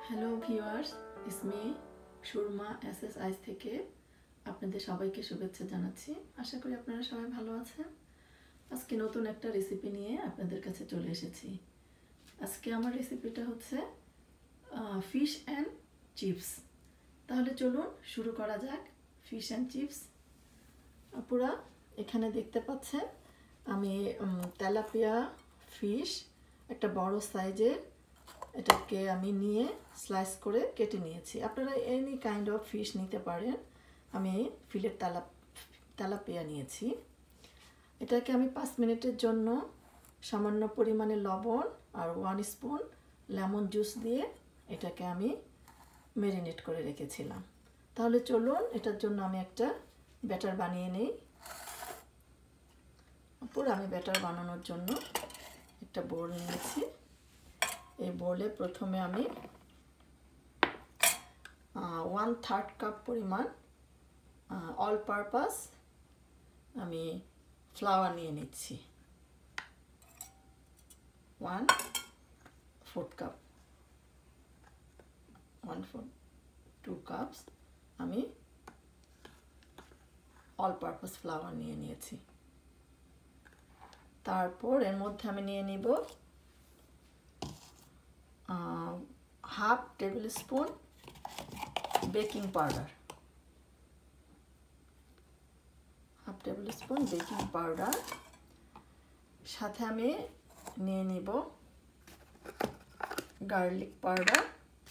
Hello viewers, Ismi Surma এসএস আইস থেকে আপনাদের সবাইকে শুভেচ্ছা জানাচ্ছি। আশা করি আপনারা সবাই ভালো আছেন। আজকে নতুন একটা রেসিপি নিয়ে আপনাদের কাছে চলে এসেছি। আজকে আমার রেসিপিটা হচ্ছে ফিশ অ্যান্ড চিপস। তাহলে চলুন শুরু করা যাক ফিশ অ্যান্ড চিপস। আপুরা এখানে দেখতে পাচ্ছেন আমি তেলাপিয়া ফিশ একটা বড় সাইজের এটাকে আমি নিয়ে স্লাইস করে কেটে নিয়েছি। আপনারা এনি কাইন্ড অফ ফিশ নিতে পারেন। আমি ফিলের তেলাপিয়া নিয়েছি। এটাকে আমি 5 মিনিটের জন্য সামান্য পরিমাণে লবণ আর 1 স্পুন লেমন জুস দিয়ে এটাকে আমি ম্যারিনেট করে রেখেছিলাম। তাহলে চলুন এটার জন্য আমি একটা ব্যাটার বানিয়ে নিই। পুরো আমি ব্যাটার বানানোর জন্য একটা বোল নিয়েছি। এই বোলে প্রথমে আমি 1/3 কাপ পরিমাণ অল পারপাস আমি ফ্লাওয়ার নিয়ে নিচ্ছি। 1/4 কাপ 2 কাপস আমি অল পারপাস ফ্লাওয়ার নিয়ে নিয়েছি। তারপর এর মধ্যে আমি নিয়ে নিব half tablespoon baking powder. সাথে আমি নিয়ে নিব গার্লিক পাউডার।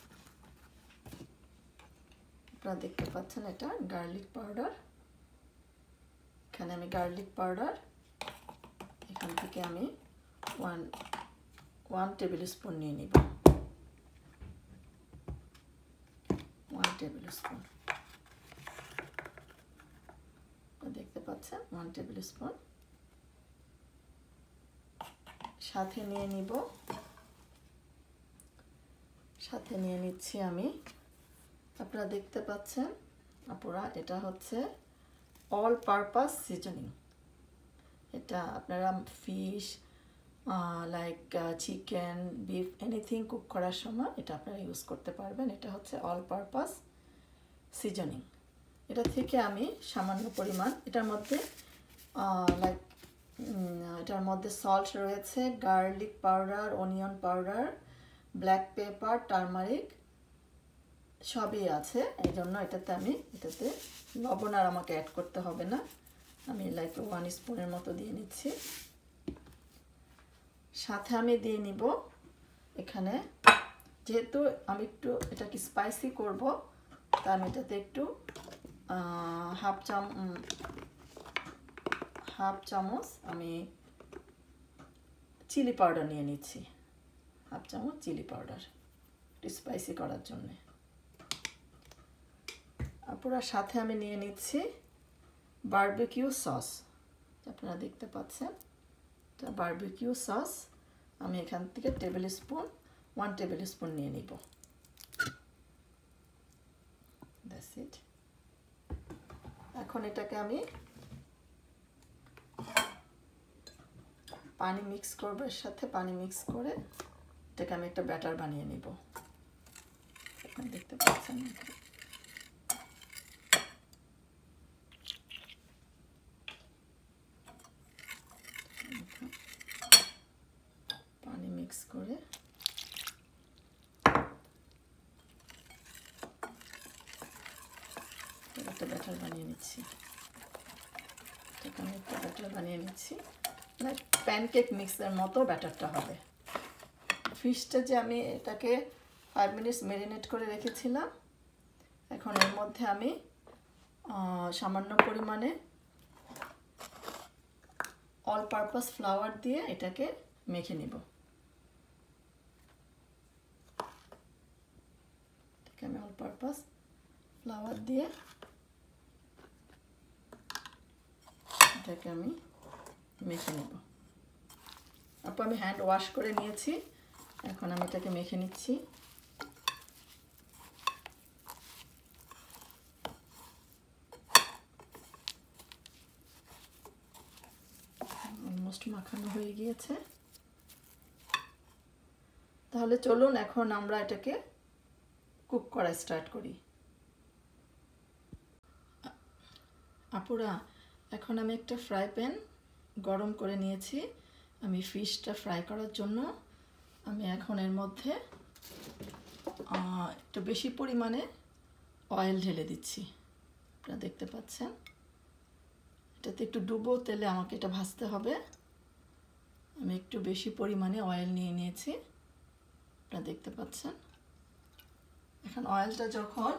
আপনারা দেখতে পাচ্ছেন এটা গার্লিক পাউডার। এখানে আমি গার্লিক পাউডার এখান থেকে আমি 1 টেবিল স্পুন নিয়ে নিব। 1 টেবিল স্পুন দেখতে পাচ্ছেন 1 টেবিল স্পুন। সাথে নিয়ে নিচ্ছি আমি, আপনারা দেখতে পাচ্ছেন আপুরা, এটা হচ্ছে অল পারপাস সিজনিং। এটা আপনারা fish like chicken, beef, anything cook করার সময় এটা আপনারা ইউজ করতে পারবেন। এটা হচ্ছে অল পারপাস সিজনিং। এটা থেকে আমি সামান্য পরিমাণ এটার মধ্যে সল্ট রয়েছে, garlic powder, onion powder, black pepper, turmeric সবই আছে। এই জন্য এটাতে লবণ আর আমাকে অ্যাড করতে হবে না। আমি লাইক 1 স্পুনের মতো দিয়ে নিচ্ছি। সাথে আমি দিয়ে নিব এখানে, যেহেতু আমি একটু এটাকে স্পাইসি করব, তা আমি এটাতে একটু হাফ চামচ আমি চিলি পাউডার নিয়ে নিচ্ছি। হাফ চামচ চিলি পাউডার একটু স্পাইসি করার জন্যে। পুরো সাথে আমি নিয়ে নিচ্ছি বারবিকিউ সস। আপনারা দেখতে পাচ্ছেন বারবিকিউ সস আমি এখান থেকে 1 টেবিল স্পুন নিয়ে নিব। That's it. এখন এটাকে আমি পানি মিক্স করব, এর সাথে পানি মিক্স করে এটাকে আমি একটা ব্যাটার বানিয়ে নিব। আপনারা দেখতে পাচ্ছেন পানি মিক্স করে একটা ব্যাটার বানিয়ে নিচ্ছি। প্যানকেক মিক্সের মতো ব্যাটারটা হবে। ফিশটা যে আমি এটাকে 5 মিনিটস ম্যারিনেট করে রেখেছিলাম, এখন এর মধ্যে আমি সামান্য পরিমাণে অল পারপাস ফ্লাওয়ার দিয়ে এটাকে মেখে নেব। আমি অল পারপাস ফ্লাওয়ার দিয়ে এটাকে আমি মেখে নেব। তারপর আমি হ্যান্ড ওয়াশ করে নিয়েছি, এখন আমি এটাকে মেখে নিচ্ছি। অলমোস্ট মাখানো হয়ে গিয়েছে। তাহলে চলুন এখন আমরা এটাকে কুক করা স্টার্ট করি। আপুরা, এখন আমি একটা ফ্রাই প্যান গরম করে নিয়েছি আমি ফিশটা ফ্রাই করার জন্য। আমি এখন এর মধ্যে একটু বেশি পরিমাণে অয়েল ঢেলে দিচ্ছি। আপনারা দেখতে পাচ্ছেন, এটাতে একটু ডুবো তেলে আমাকে এটা ভাজতে হবে। আমি একটু বেশি পরিমাণে অয়েল নিয়ে নিয়েছি, আপনারা দেখতে পাচ্ছেন। এখন অয়েলটা যখন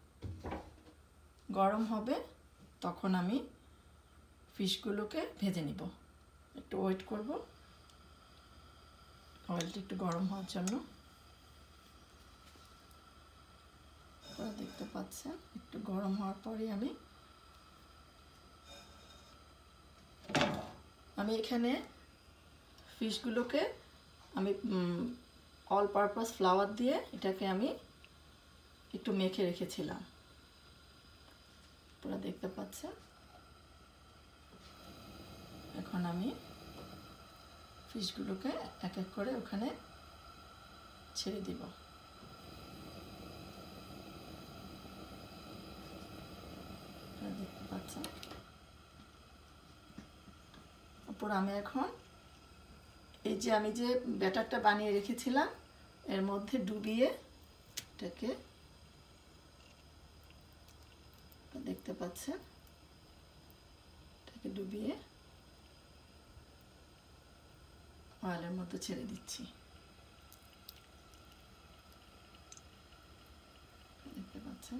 গরম হবে তখন আমি ফিশগুলোকে ভেজে নিব। একটু ওয়েট করব অয়েলটা একটু গরম হওয়ার জন্য। আপনারা দেখতে পাচ্ছেন একটু গরম হওয়ার পরে আমি এখানে ফিশগুলোকে আমি অল পারপাস ফ্লাওয়ার দিয়ে এটাকে আমি একটু মেখে রেখেছিলাম, আপনারা দেখতে পাচ্ছেন। এখন আমি ফিশগুলোকে এক এক করে ওখানে ছেড়ে দিব। দেখতে পাচ্ছেন। তারপর আমি এখন এই যে আমি যে ব্যাটারটা বানিয়ে রেখেছিলাম এর মধ্যে ডুবিয়ে এটাকে, দেখতে পাচ্ছেন, এটাকে ডুবিয়ে অয়েলের মধ্যে ছেড়ে দিচ্ছি। দেখতে পাচ্ছেন।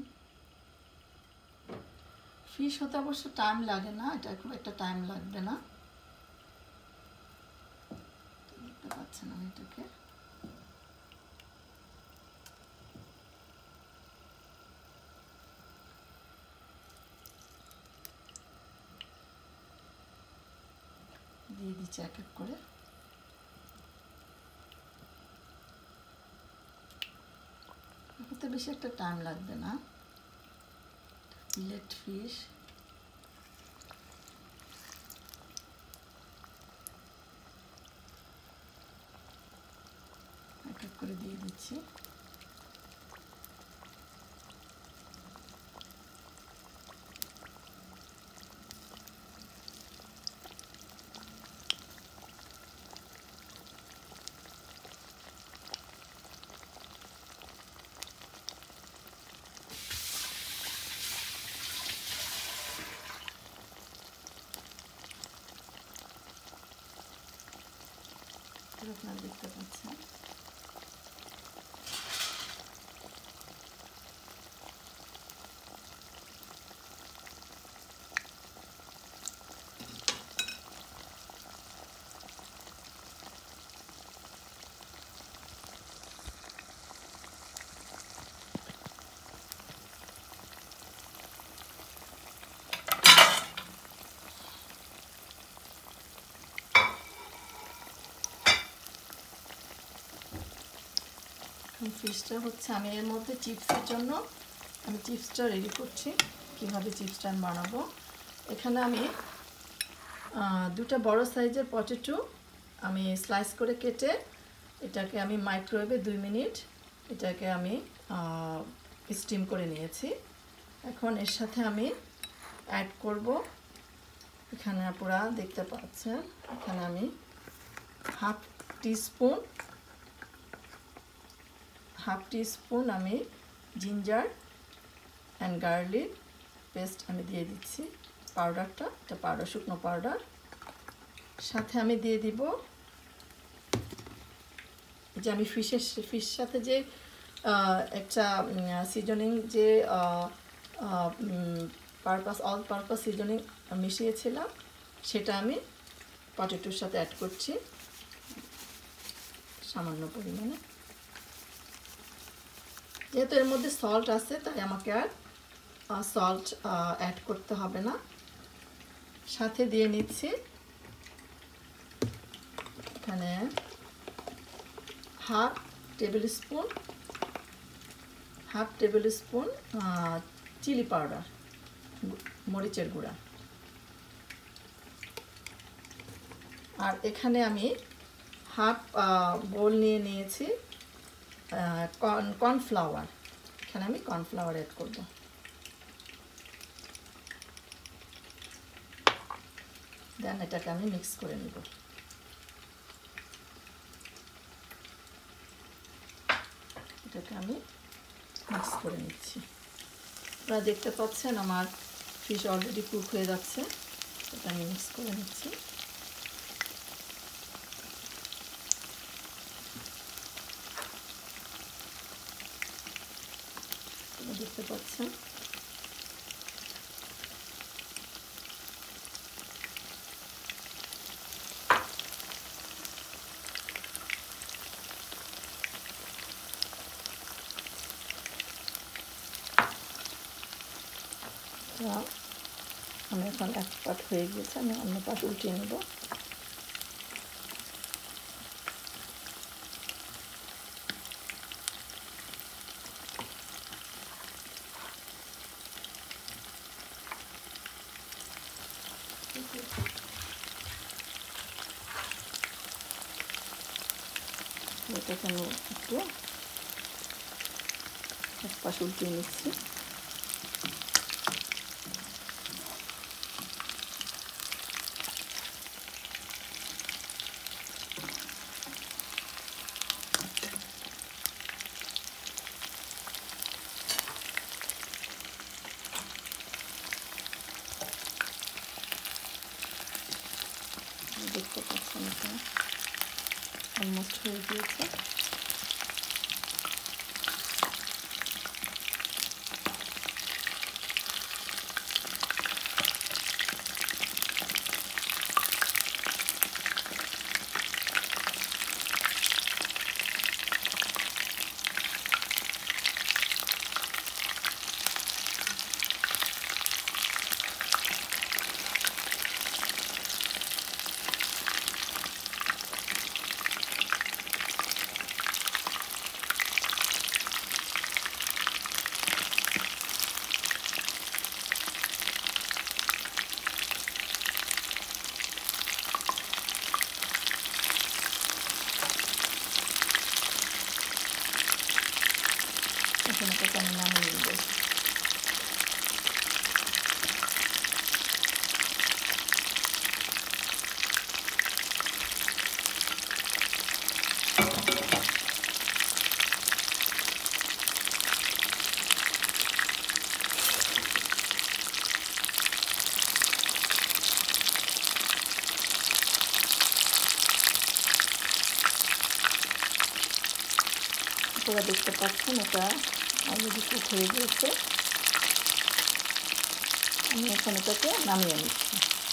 ফিশ হতে অবশ্য টাইম লাগে না, এটা খুব একটা টাইম লাগবে না। দেখতে পাচ্ছেন আমি এটাকে দিয়ে দিচ্ছি এক এক করে। এতে বেশি একটা টাইম লাগবে না। ফিলেট ফিশ এক এক করে দিয়ে দিচ্ছি। আপনারা দেখতে পাচ্ছেন। ফিশটা হচ্ছে আমি এর মধ্যে চিপসের জন্য আমি চিপসটা রেডি করছি। কিভাবে চিপসটা আমি বানাবো, এখানে আমি দুটা বড় সাইজের পটেটো আমি স্লাইস করে কেটে এটাকে আমি মাইক্রোওয়েভে 2 মিনিট এটাকে আমি স্টিম করে নিয়েছি। এখন এর সাথে আমি অ্যাড করব, এখানে আপনারা দেখতে পাচ্ছেন, এখানে আমি হাফ টিস্পুন আমি জিঞ্জার অ্যান্ড গার্লিক পেস্ট আমি দিয়ে দিচ্ছি। পাউডারটা, এটা পাউডার, শুকনো পাউডার। সাথে আমি দিয়ে দিব যে আমি ফিশ সাথে যে একটা সিজনিং যে অল পারপাস সিজনিং মিশিয়েছিলাম সেটা আমি পটেটোর সাথে অ্যাড করছি সামান্য পরিমাণে। যেহেতু এর মধ্যে সল্ট আছে তাই আমাকে আর সল্ট অ্যাড করতে হবে না। সাথে দিয়ে নিচ্ছি এখানে half tablespoon chili powder, মরিচের গুঁড়া। আর এখানে আমি হাফ বোল নিয়ে নিয়েছি কর্নফ্লাওয়ার। এখানে আমি কর্নফ্লাওয়ার অ্যাড করব। দেন এটাকে আমি মিক্স করে নিব। এটাকে আমি মিক্স করে নিচ্ছি। আপনারা দেখতে পাচ্ছেন আমার ফিশ অলরেডি কুক হয়ে যাচ্ছে। এটা আমি মিক্স করে নিচ্ছি। দেখতে পাচ্ছেন আমি এখন এক পাট হয়ে গিয়েছে, আমি অন্য পাট উল্টিয়ে নেব। এটাকে আমি একটু এক পাশ উল্টিয়ে নিচ্ছি। দেখতে পাচ্ছেন এটা অলমোস্ট হয়ে গিয়েছে। এখন এটাকে আমি নামিয়ে নেব। আপনারা দেখতে পাচ্ছেন এটা অলরেডি কুক হয়ে গিয়েছে। আমি এখন এটাকে নামিয়ে নিচ্ছি।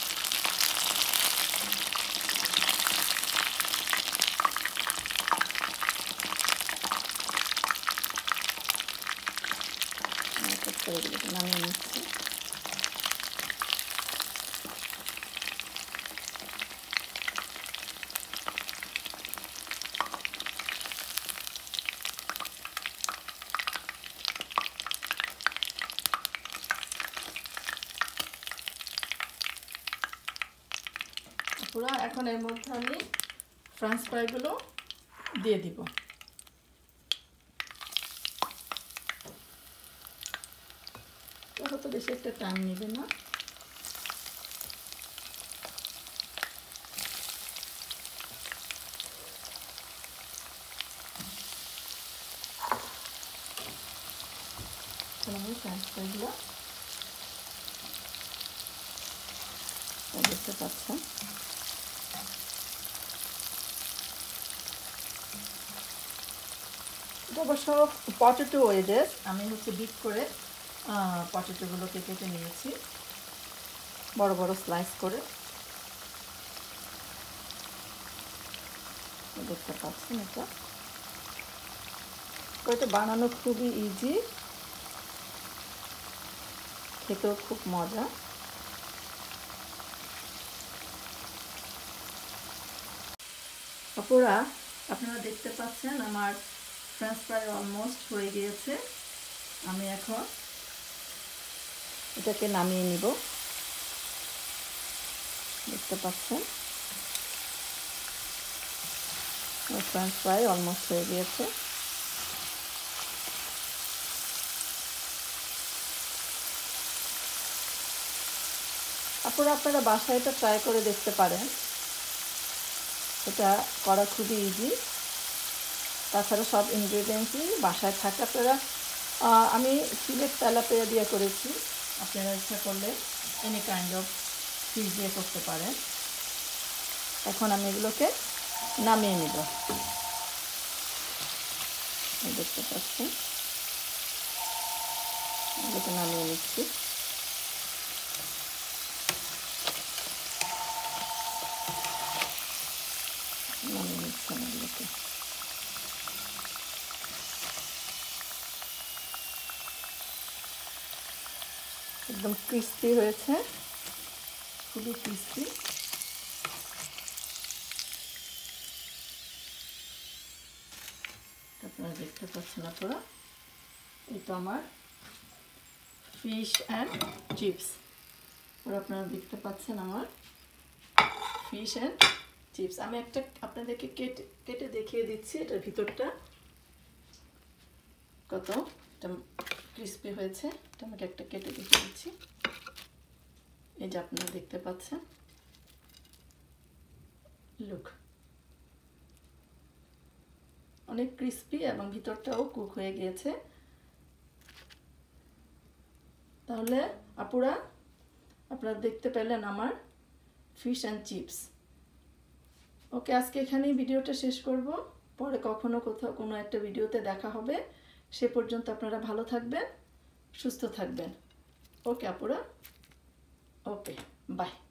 নামিয়ে নিচ্ছি। পুরো এখন এর মধ্যে আমি ফ্রেঞ্চ ফ্রাইগুলো দিয়ে দিব। হয়তো বেশি একটা টাইম নেবে না। আমি ফ্রেঞ্চ ফ্রাইগুলো দেখতে পাচ্ছেন এটা অবশ্য পটেটো ওয়েডেস। আমি হচ্ছে বিট করে পটেটোগুলোকে কেটে নিয়েছি বড় বড় স্লাইস করে। দেখতে পাচ্ছেন এটা বানানো খুবই ইজি, খেতেও খুব মজা। আপুরা আপনারা দেখতে পাচ্ছেন আমার ফ্রেঞ্চ ফ্রাই অলমোস্ট হয়ে গিয়েছে। আমি এখন এটাকে নামিয়ে নিব। দেখতে পাচ্ছেন ফ্রেঞ্চ ফ্রাই অলমোস্ট হয়ে গিয়েছে। আপনারা বাসায় এটা ট্রাই করে দেখতে পারেন, এটা করা খুবই ইজি। তাছাড়া সব ইনগ্রেডিয়েন্টসই বাসায় থাকে। আপনারা আমি সিলেট তেলাপিয়া দিয়ে করেছি, আপনারা ইচ্ছা করলে এনি কাইন্ড অফ ফিশ দিয়ে করতে পারেন। এখন আমি এগুলোকে নামিয়ে নেব। দেখতে পাচ্ছেন এগুলোকে নামিয়ে নিচ্ছি। নামিয়ে নিচ্ছি আমি এগুলোকে। একদম ক্রিস্পি হয়েছে, খুবই ক্রিস্পি। আপনারা দেখতে পাচ্ছেন আপনারা, এটা আমার ফিশ অ্যান্ড চিপস। আপনারা দেখতে পাচ্ছেন আমার ফিশ অ্যান্ড চিপস। আমি একটা আপনাদেরকে কেটে দেখিয়ে দিচ্ছি এটার ভিতরটা কত এটা ক্রিস্পি হয়েছে। এটা আমাকে একটা কেটে দেখিয়ে দিচ্ছি। এই যে আপনারা দেখতে পাচ্ছেন, লুক, অনেক ক্রিস্পি এবং ভিতরটাও কুক হয়ে গিয়েছে। তাহলে আপনারা দেখতে পেলেন আমার ফিশ অ্যান্ড চিপস। ওকে, আজকে এখানেই ভিডিওটা শেষ করব। পরে কখনো কোথাও কোনো একটা ভিডিওতে দেখা হবে। সে পর্যন্ত আপনারা ভালো থাকবেন, সুস্থ থাকবেন। ওকে আপুরা, ওকে, বাই।